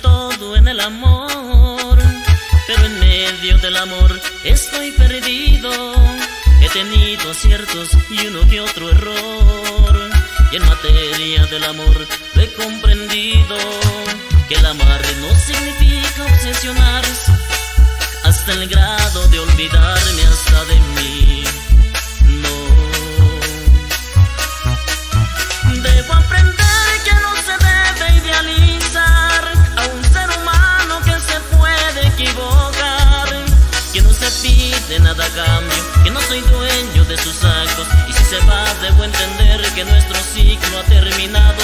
todo en el amor, pero en medio del amor estoy perdido. He tenido aciertos y uno que otro error, y en materia del amor lo he comprendido, que el amar no significa obsesionarse hasta el grado de olvidarme hasta de mí. No, debo aprender que no se debe idealizar a un ser humano que se puede equivocar, que no se pide nada a cambio, que no soy dueño de sus actos, y si se va debo entender que nuestro ciclo ha terminado.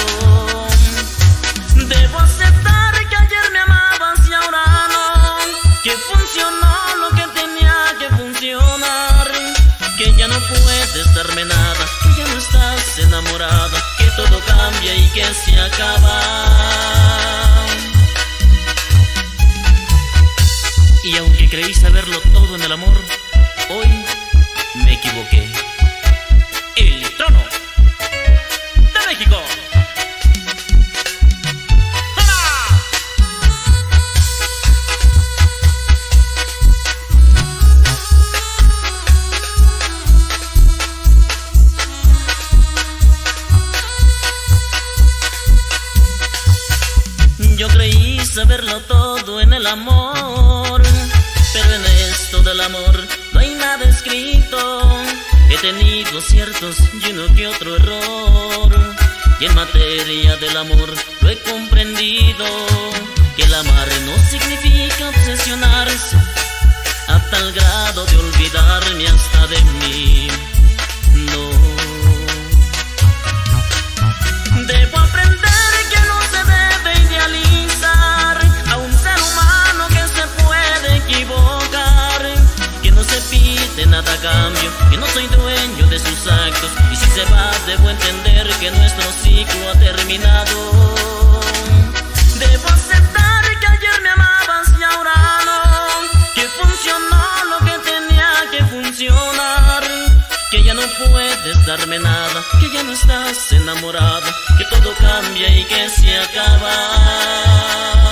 Debo aceptar que ayer me amabas y ahora no, que funcionó lo que tenía que funcionar, que ya no puedes darme nada, que ya no estás enamorada, que todo cambia y que se acaba. Y aunque creí saberlo todo en el amor, hoy me equivoqué. El trono de México. Yo creí saberlo todo en el amor, pero en esto del amor no hay nada escrito. He tenido aciertos y uno que otro error, y en materia del amor lo he comprendido, que el amar no significa obsesionarse a tal grado de olvidarme hasta de mí. No, debo aprender que no se debe idealizar a un ser humano que se puede equivocar, que no se pide nada a cambio, que no soy dueño de sus actos, y si se va debo entender que nuestro ciclo ha terminado. Debo aceptar que ayer me amabas y ahora no, que funcionó lo que tenía que funcionar, que ya no puedes darme nada, que ya no estás enamorada, que todo cambia y que se acaba.